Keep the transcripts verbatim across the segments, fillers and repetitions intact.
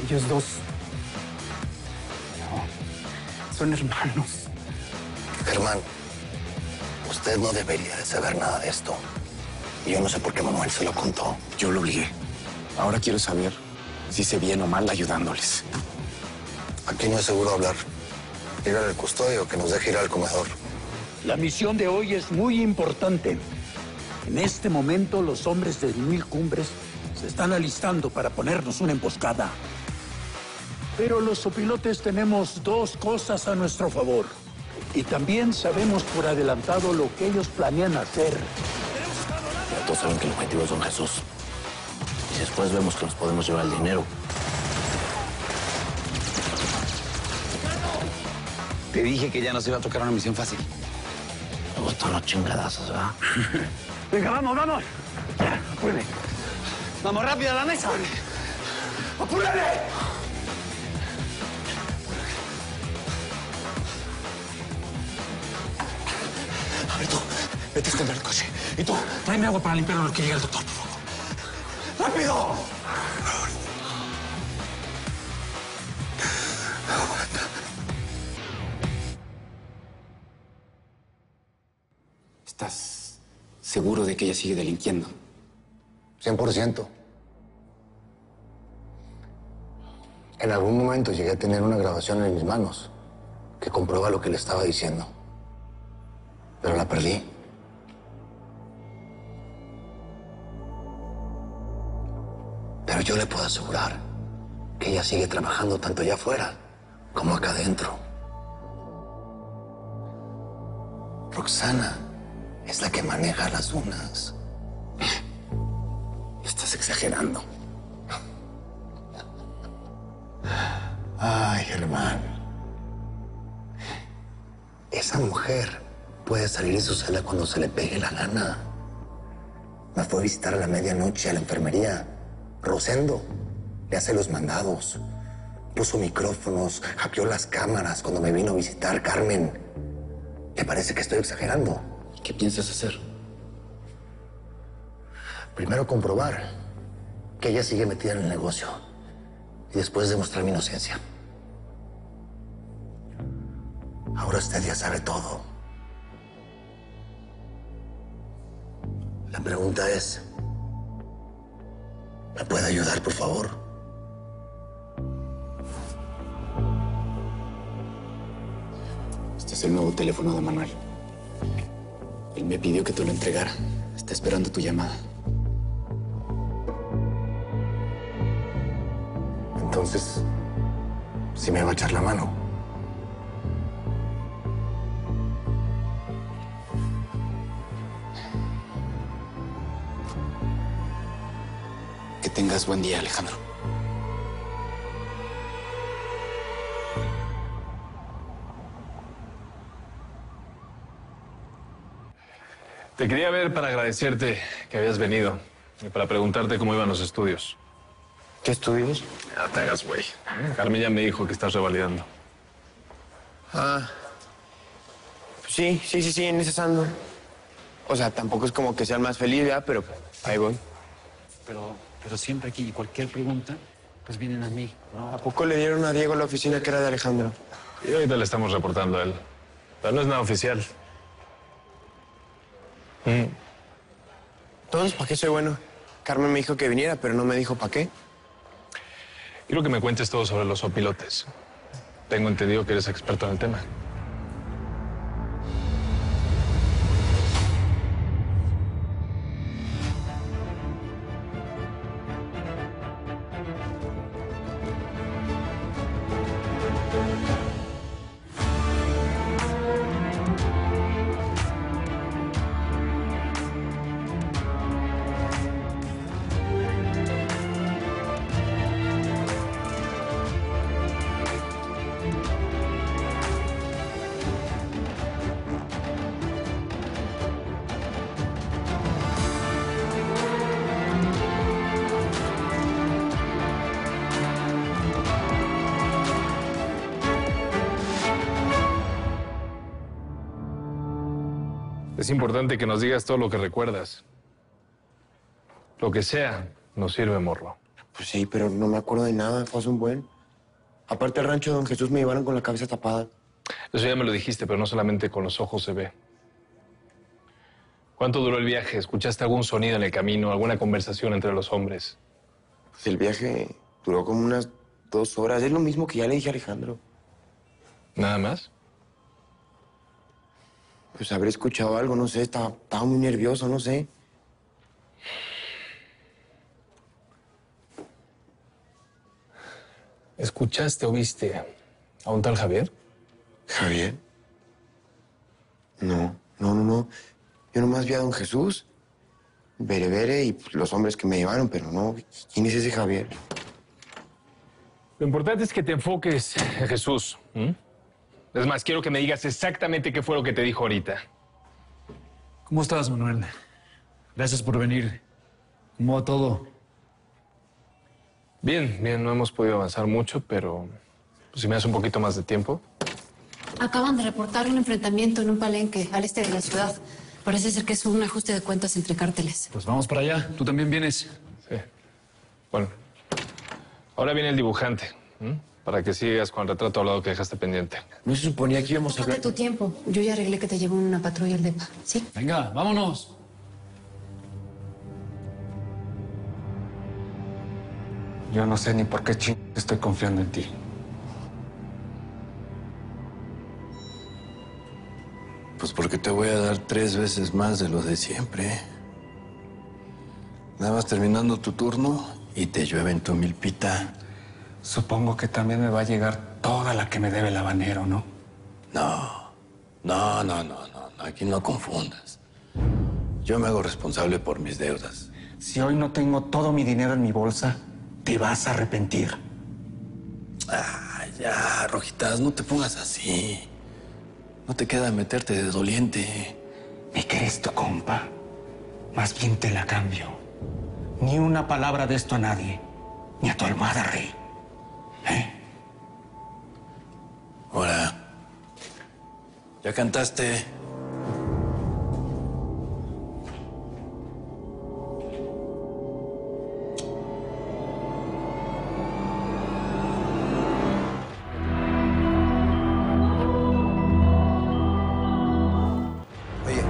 Ellos dos... No, son hermanos. Germán, usted no debería de saber nada de esto. Y yo no sé por qué Manuel se lo contó. Yo lo obligué. Ahora quiero saber si hice bien o mal ayudándoles. Aquí no es seguro hablar. Dígale al custodio que nos deje ir al comedor. La misión de hoy es muy importante. En este momento, los hombres de Mil Cumbres se están alistando para ponernos una emboscada. Pero los sopilotes tenemos dos cosas a nuestro favor. Y también sabemos por adelantado lo que ellos planean hacer. Ya todos saben que el objetivo es don Jesús. Y después vemos que nos podemos llevar el dinero. Te dije que ya no se iba a tocar una misión fácil. Me gustan los chingadazos, ¿verdad? Venga, vamos, vamos. Apúrale. Vamos rápido a la mesa. ¡Apúrale! A ver, tú, vete a extender el coche. Y tú, tráeme agua para limpiarlo en lo que llega el doctor, por favor. ¡Rápido! ¿Estás seguro de que ella sigue delinquiendo? cien por ciento. En algún momento llegué a tener una grabación en mis manos que comprueba lo que le estaba diciendo. Pero la perdí. Pero yo le puedo asegurar que ella sigue trabajando tanto allá afuera como acá adentro. Roxana es la que maneja las dunas. Estás exagerando. Ay, Germán. Esa mujer puede salir de su celda cuando se le pegue la gana. Me fue a visitar a la medianoche a la enfermería. Rosendo le hace los mandados. Puso micrófonos, hackeó las cámaras cuando me vino a visitar Carmen. ¿Le parece que estoy exagerando? ¿Qué piensas hacer? Primero comprobar que ella sigue metida en el negocio y después demostrar mi inocencia. Ahora usted ya sabe todo. La pregunta es, ¿me puede ayudar, por favor? Este es el nuevo teléfono de Manuel. Él me pidió que te lo entregara. Está esperando tu llamada. Entonces, ¿sí me va a echar la mano? Que tengas buen día, Alejandro. Te quería ver para agradecerte que habías venido y para preguntarte cómo iban los estudios. ¿Qué estudios? No te hagas, güey. Carmen ya me dijo que estás revalidando. Ah. Sí, sí, sí, sí, en esas ando. O sea, tampoco es como que sea el más feliz, ¿verdad? Pero ahí voy. Pero, pero siempre aquí, cualquier pregunta, pues vienen a mí, ¿no? ¿A poco le dieron a Diego la oficina que era de Alejandro? Y ahorita le estamos reportando a él. Pero no es nada oficial. Mm. Entonces, ¿para qué soy bueno? Carmen me dijo que viniera, pero no me dijo para qué. Quiero que me cuentes todo sobre los sopilotes. Tengo entendido que eres experto en el tema. Es importante que nos digas todo lo que recuerdas. Lo que sea, nos sirve, morro. Pues sí, pero no me acuerdo de nada, fue hace un buen. Aparte, al rancho de don Jesús me llevaron con la cabeza tapada. Eso ya me lo dijiste, pero no solamente con los ojos se ve. ¿Cuánto duró el viaje? ¿Escuchaste algún sonido en el camino, alguna conversación entre los hombres? Pues el viaje duró como unas dos horas. Es lo mismo que ya le dije a Alejandro. ¿Nada más? Pues habré escuchado algo, no sé, estaba, estaba muy nervioso, no sé. ¿Escuchaste o viste a un tal Javier? ¿Javier? No, no, no, no. Yo nomás vi a don Jesús, Berebere y pues, los hombres que me llevaron, pero no. ¿Quién es ese Javier? Lo importante es que te enfoques en Jesús. ¿Mm? Es más, quiero que me digas exactamente qué fue lo que te dijo ahorita. ¿Cómo estás, Manuel? Gracias por venir. ¿Cómo va todo? Bien, bien, no hemos podido avanzar mucho, pero pues, si me das un poquito más de tiempo. Acaban de reportar un enfrentamiento en un palenque al este de la ciudad. Parece ser que es un ajuste de cuentas entre cárteles. Pues vamos para allá. ¿Tú también vienes? Sí. Bueno, ahora viene el dibujante, ¿m? Para que sigas con el retrato hablado que dejaste pendiente. No se suponía que íbamos a Tómate ver. tu tiempo. Yo ya arreglé que te llevo una patrulla al depa, ¿sí? Venga, vámonos. Yo no sé ni por qué ching estoy confiando en ti. Pues porque te voy a dar tres veces más de lo de siempre. Nada más terminando tu turno y te llueven tu milpita. Supongo que también me va a llegar toda la que me debe el habanero, ¿no? No, no, no, no, no, no, aquí no confundas. Yo me hago responsable por mis deudas. Si hoy no tengo todo mi dinero en mi bolsa, te vas a arrepentir. Ah, ya, Rojitas, no te pongas así. No te queda meterte de doliente. ¿Me crees tu compa? Más bien te la cambio. Ni una palabra de esto a nadie. Ni a tu almohada, Rey. ¿Eh? Ahora, ¿ya cantaste? Oye,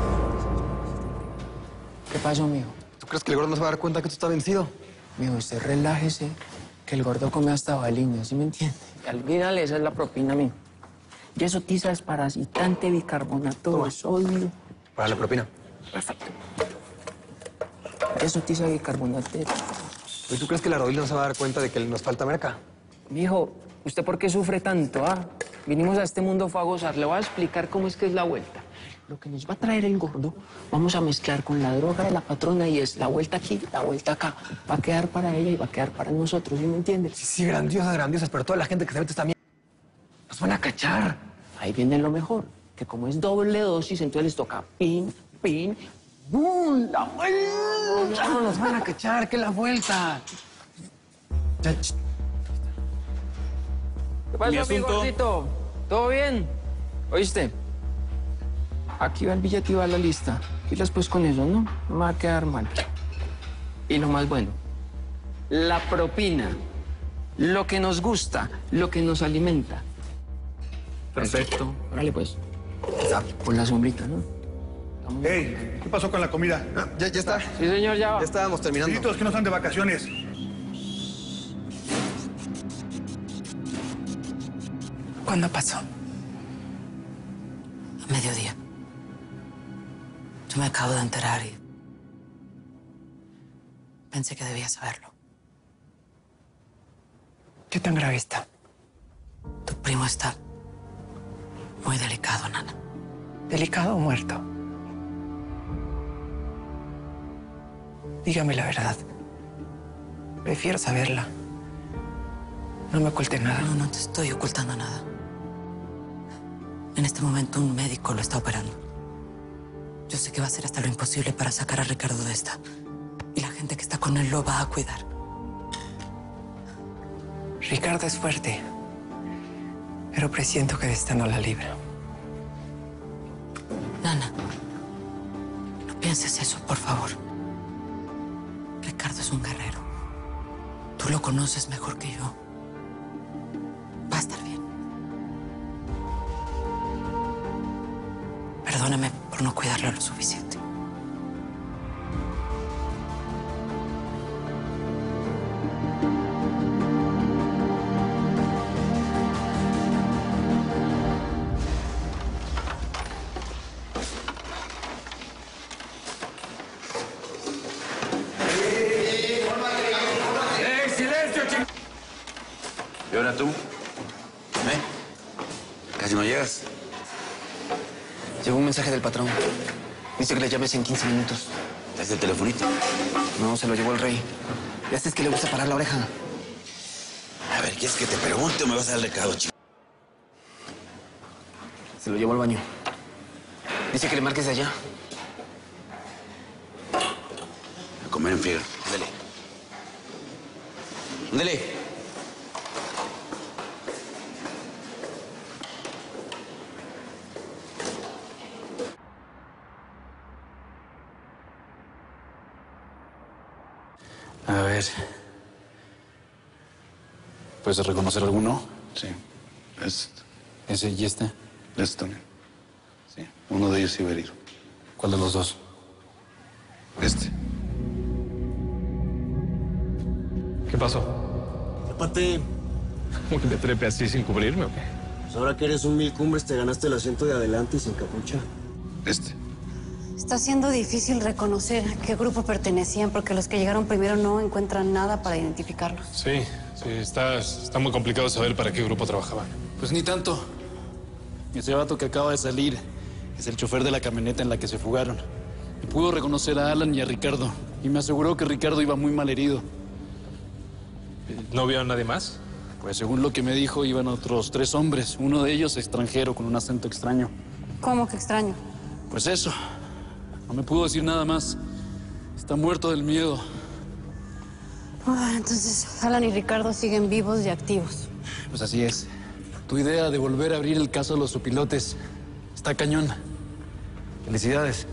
¿Qué pasó, mijo? ¿tú crees que el gordo no se va a dar cuenta que tú estás vencido? Mijo, usted relájese, que el gordo come hasta baliño, ¿sí me entiende? Y al final esa es la propina, mijo. Y eso tiza desparasitante, bicarbonato de sodio. Para la propina. Perfecto. Eso tiza bicarbonato. ¿Y tú crees que la rodilla no se va a dar cuenta de que nos falta merca? Mijo, ¿usted por qué sufre tanto, ah? Vinimos a este mundo fue a gozar. Le voy a explicar cómo es que es la vuelta. Lo que nos va a traer el gordo, vamos a mezclar con la droga de la patrona y es la vuelta aquí, la vuelta acá. Va a quedar para ella y va a quedar para nosotros, ¿sí me entiendes? Sí, sí, grandiosas, grandiosas, pero toda la gente que se mete también nos van a cachar. Ahí viene lo mejor, que como es doble dosis, entonces les toca pin, pin, ¡bum! ¡La vuelta! No, nos van a cachar, que la vuelta. Ya, ch- ¿Qué pasa, mi asunto? gordito? ¿Todo bien? ¿Oíste? Aquí va el billete y va la lista. Y después con eso, ¿no? No me va a quedar mal. Y lo más bueno, la propina. Lo que nos gusta, lo que nos alimenta. Perfecto. Órale, pues. Por la sombrita, ¿no? Hey, ¿qué pasó con la comida? Ah, ya, ya está. Sí, señor, ya va. Ya estábamos terminando. Amiguitos que no están de vacaciones. ¿Cuándo pasó? A mediodía. Yo me acabo de enterar y pensé que debía saberlo. ¿Qué tan grave está? Tu primo está muy delicado, Nana. ¿Delicado o muerto? Dígame la verdad. Prefiero saberla. No me oculte nada. No, no te estoy ocultando nada. En este momento un médico lo está operando. Yo sé que va a hacer hasta lo imposible para sacar a Ricardo de esta. Y la gente que está con él lo va a cuidar. Ricardo es fuerte, pero presiento que de esta no la libra. Nana, no pienses eso, por favor. Ricardo es un guerrero. Tú lo conoces mejor que yo. Va a estar bien. Perdóname por no cuidarlo lo suficiente. ¿Y ahora tú? ¿Eh? Casi no llegas. Llegó un mensaje del patrón. Dice que le llames en quince minutos. ¿Es el telefonito? No, se lo llevó el rey. Ya sabes que le gusta parar la oreja. A ver, ¿quieres que te pregunte o me vas a dar el recado, chico? Se lo llevó al baño. Dice que le marques de allá. A comer en friega. Ándale. Ándale. A ver. ¿Puedes reconocer alguno? Sí. Este. ¿Ese y este? Este también. Sí. Uno de ellos iba herido. ¿Cuál de los dos? Este. ¿Qué pasó? Trépate. ¿Cómo que te trepe así sin cubrirme o qué? Pues ahora que eres un mil cumbres, te ganaste el asiento de adelante y sin capucha. Este. Está siendo difícil reconocer a qué grupo pertenecían porque los que llegaron primero no encuentran nada para identificarlos. Sí, sí, está, está muy complicado saber para qué grupo trabajaban. Pues ni tanto. Ese vato que acaba de salir es el chofer de la camioneta en la que se fugaron. Y pudo reconocer a Alan y a Ricardo. Y me aseguró que Ricardo iba muy mal herido. ¿No vio a nadie más? Pues según lo que me dijo, iban otros tres hombres. Uno de ellos extranjero, con un acento extraño. ¿Cómo que extraño? Pues eso. No me pudo decir nada más. Está muerto del miedo. Ah, entonces, Alan y Ricardo siguen vivos y activos. Pues así es. Tu idea de volver a abrir el caso a los opilotes está cañón. Felicidades.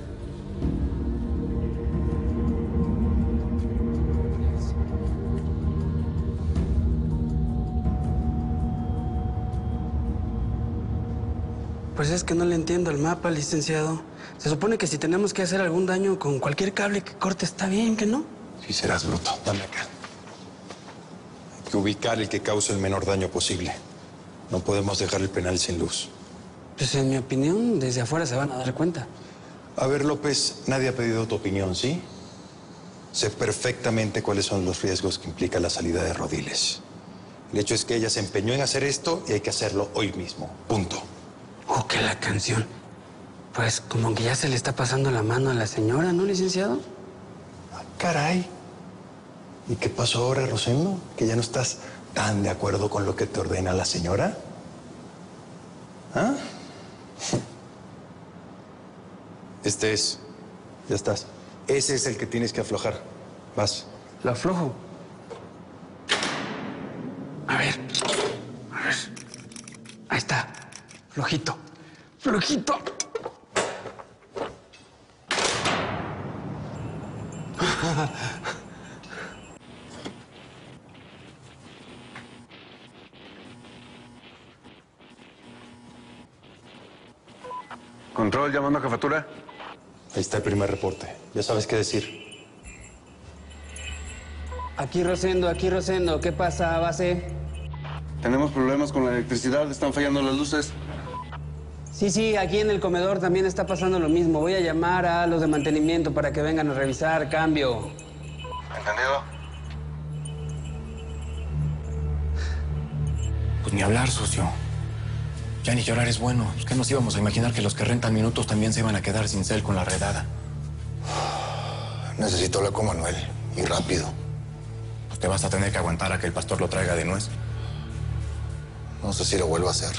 Pues es que no le entiendo el mapa, licenciado. Se supone que si tenemos que hacer algún daño con cualquier cable que corte está bien, ¿que no? Sí, serás bruto. Dame acá. Hay que ubicar el que cause el menor daño posible. No podemos dejar el penal sin luz. Pues en mi opinión, desde afuera se van a dar cuenta. A ver, López, nadie ha pedido tu opinión, ¿sí? Sé perfectamente cuáles son los riesgos que implica la salida de Rodiles. El hecho es que ella se empeñó en hacer esto y hay que hacerlo hoy mismo. Punto. Oh, que la canción. Pues como que ya se le está pasando la mano a la señora, ¿no, licenciado? Ah, caray. ¿Y qué pasó ahora, Rosendo? ¿Que ya no estás tan de acuerdo con lo que te ordena la señora? ¿Ah? Este es. Ya estás. Ese es el que tienes que aflojar. Vas. ¿Lo aflojo? A ver. A ver. Ahí está. Flojito. Flojito. Control, llamando a jefatura. Ahí está el primer reporte. Ya sabes qué decir. Aquí Rosendo, aquí Rosendo. ¿Qué pasa, base? Tenemos problemas con la electricidad, están fallando las luces. Sí, sí, aquí en el comedor también está pasando lo mismo. Voy a llamar a los de mantenimiento para que vengan a revisar. Cambio. ¿Entendido? Pues ni hablar, socio. Ya ni llorar es bueno. Es que nos íbamos a imaginar que los que rentan minutos también se iban a quedar sin cel con la redada. Necesito hablar con Manuel. Y rápido. Pues te vas a tener que aguantar a que el pastor lo traiga de nuez. No sé si lo vuelvo a hacer.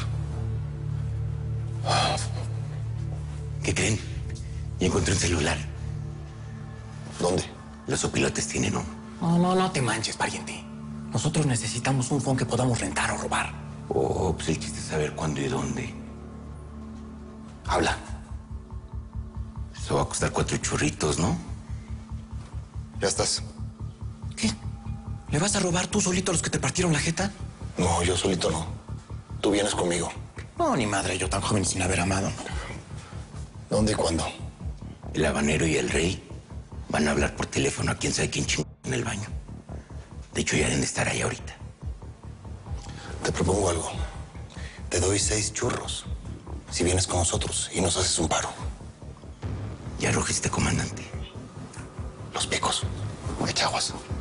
¿Qué creen? Ya encontré un celular. ¿Dónde? Los opilotes tienen uno. No, no, no te manches, pariente. Nosotros necesitamos un phone que podamos rentar o robar. Oh, pues el chiste es saber cuándo y dónde. Habla. Eso va a costar cuatro churritos, ¿no? Ya estás. ¿Qué? ¿Le vas a robar tú solito a los que te partieron la jeta? No, yo solito no. Tú vienes conmigo. No, ni madre, yo tan joven sin haber amado. ¿Dónde y cuándo? El habanero y el rey van a hablar por teléfono a quién sabe quién chingó en el baño. De hecho, ya deben de estar ahí ahorita. Te propongo algo. Te doy seis churros si vienes con nosotros y nos haces un paro. Ya arrojiste, comandante. Los picos. De Chaguas.